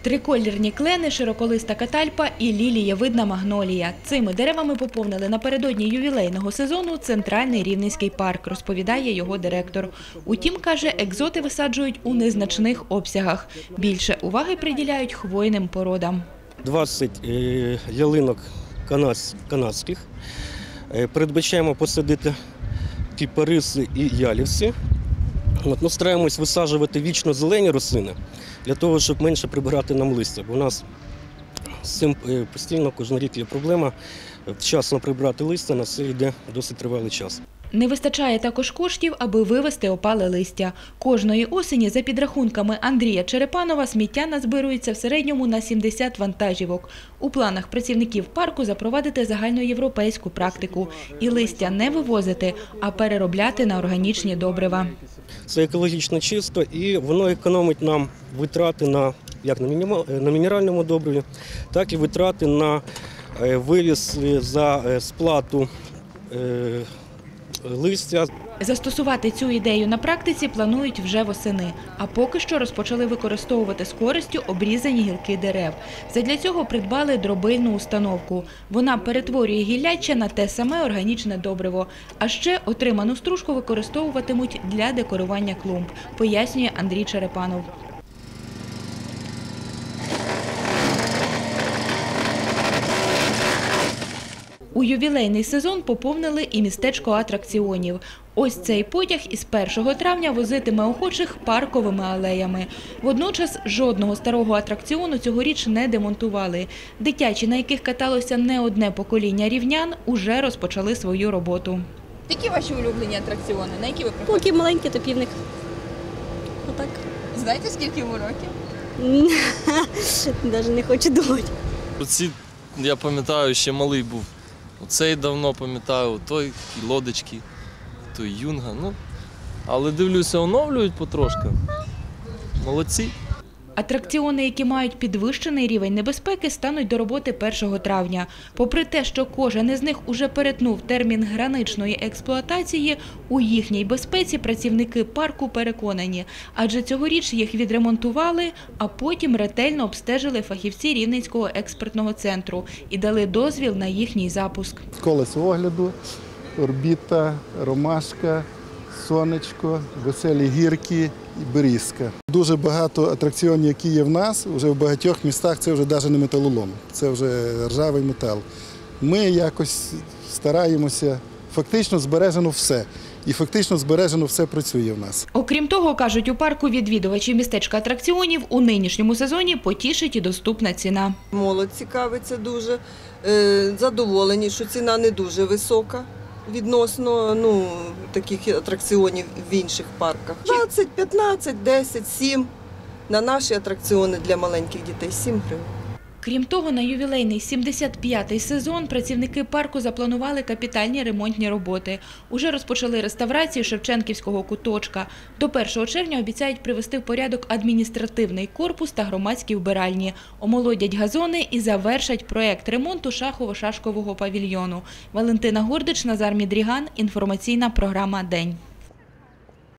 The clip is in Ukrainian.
Триколірні клени, широколиста катальпа і лілієвидна магнолія. Цими деревами поповнили напередодні ювілейного сезону центральний Рівненський парк, розповідає його директор. Утім, каже, екзоти висаджують у незначних обсягах. Більше уваги приділяють хвойним породам. 20 ялинок канадських. Передбачаємо посадити кіпариси і ялівці. Стараємось висаджувати вічно зелені рослини, для того, щоб менше прибирати нам листя. Бо у нас з цим постійно кожен рік є проблема. Вчасно прибрати листя, на це йде досить тривалий час. Не вистачає також коштів, аби вивезти опале листя. Кожної осені, за підрахунками Андрія Черепанова, сміття назбирується в середньому на 70 вантажівок. У планах працівників парку запровадити загальноєвропейську практику. І листя не вивозити, а переробляти на органічні добрива. Це екологічно чисто і воно економить нам витрати як на мінеральному добриві, так і витрати на вивіз за сплату листя. Застосувати цю ідею на практиці планують вже восени. А поки що розпочали використовувати з користю обрізані гілки дерев. Задля цього придбали дробильну установку. Вона перетворює гілляча на те саме органічне добриво. А ще отриману стружку використовуватимуть для декорування клумб, пояснює Андрій Черепанов. У ювілейний сезон поповнили і містечко атракціонів. Ось цей потяг із 1 травня возитиме охочих парковими алеями. Водночас жодного старого атракціону цьогоріч не демонтували. Дитячі, на яких каталося не одне покоління рівнян, уже розпочали свою роботу. Які ваші улюблені атракціони? На які ви приходите? Поки маленький, то півник. Отак. Знаєте, скільки йому років? Навіть не хочу думати. Оці, я пам'ятаю, ще малий був. Оцей давно пам'ятаю, той і лодочки, той юнга. Але дивлюся, оновлюють потрошки. Молодці. Атракціони, які мають підвищений рівень небезпеки, стануть до роботи 1 травня. Попри те, що кожен із них уже перетнув термін граничної експлуатації, у їхній безпеці працівники парку переконані. Адже цьогоріч їх відремонтували, а потім ретельно обстежили фахівці Рівненського експертного центру і дали дозвіл на їхній запуск. Колесо огляду, орбіта, ромашка, сонечко, веселі гірки і берізка. Дуже багато атракціонів, які є в нас, вже в багатьох містах це вже навіть не металолом, це вже ржавий метал. Ми якось стараємося, фактично збережено все. І фактично збережено все працює в нас. Окрім того, кажуть у парку, відвідувачів містечка атракціонів у нинішньому сезоні потішить і доступна ціна. Молодь цікавиться дуже, задоволені, що ціна не дуже висока відносно таких атракціонів в інших парках. 20, 15, 10, 7. На наші атракціони для маленьких дітей 7 гривень. Крім того, на ювілейний 75-й сезон працівники парку запланували капітальні ремонтні роботи. Уже розпочали реставрацію Шевченківського куточка. До 1 червня обіцяють привести в порядок адміністративний корпус та громадські вбиральні. Омолодять газони і завершать проєкт ремонту шахово-шашкового павільйону. Валентина Гордич, Назар Мідріган. Інформаційна програма «День».